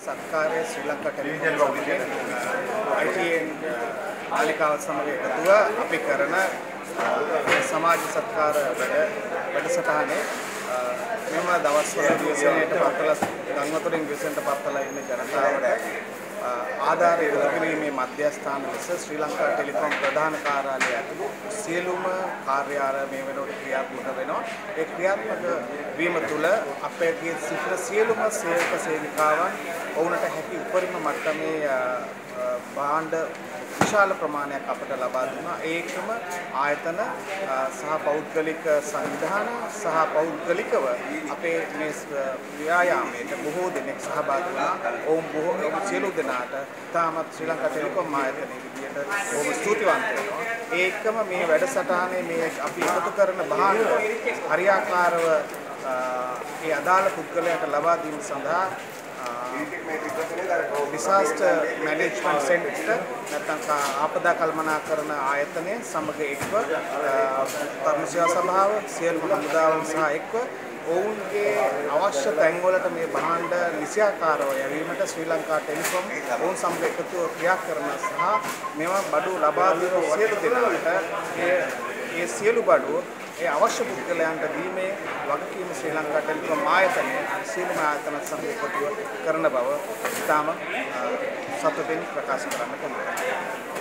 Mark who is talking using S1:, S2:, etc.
S1: සත්කාරය Sri Lanka telecom සමිතියෙන් ITN මාලිකාව සමග එකතුව අපි කරන සමාජ සත්කාර වැඩසටහනේ මෙම දවස්වල දිවසේනට පත්වලා ගංගවතුරින් විසෙන්ට පත්වලා ඉන්න ජනතාවට ආධාර ඉදිරි කිරීමේ මධ්‍යස්ථාන ලෙස ශ්‍රී ලංකා ටෙලිකොම් ප්‍රධාන කාර්යාලය ඇතුළු සියලුම කාර්යාල මේ වෙනකොට ක්‍රියාත්මක වෙනවා. ඒ ක්‍රියාත්මක වීම තුළ අපේ සිටින සියලුම සේවක සේවිකාවන් ඔවුන්ට හැකි උපරිම මට්ටමේ භාණ්ඩ විශාල ප්‍රමාණයක් අපට ලබා දුන්නා. ඒකම ආයතන සහ පෞද්ගලික සංවිධාන සහ පෞද්ගලිකව අපේ මේ ව්‍යායාමයට බොහෝ දෙනෙක් සහභාගී වුණා. ඔවුන් සියලු දෙනාට තාමත් ශ්‍රී ලංකා ටෙලිකොම් ආයතනයේ විදියට බොහොම ස්තුතිවන්ත වෙනවා. ඒකම මේ වැඩසටහනේ මේ අපි එකතු කරන භාණ්ඩ හරියාකාරව ඒ අදාළ පුද්ගලයාට ලබා දීම සඳහා disaster management center නැත්නම් ආපදා කළමනාකරණ ආයතනය සමග එක්ව තරුණ සේවා සභාව සියලු හමුදාවන් සහ එක්ව ඔවුන්ගේ අවශ්‍ය තැන්වලට මේ භාණ්ඩ නිසියාකාරව යැවීමට ශ්‍රී ලංකා ටෙලිකොම් ඔවුන් සමග එකතුව ක්‍රියා කරන සහ මෙම බඩු ලබා දීම සියලු දෙනාට ඒ සියලු බඩු ඒ අවශ්‍ය පුද්ගලයන්ට දීමේ වගකීම ශ්‍රී ලංකා ටෙලිකොම් ආයතනයේ සියලුම ආයතන සමග එකතුව කරන බව ඉතාම සතුටින් ප්‍රකාශ කරන්න කැමැතියි.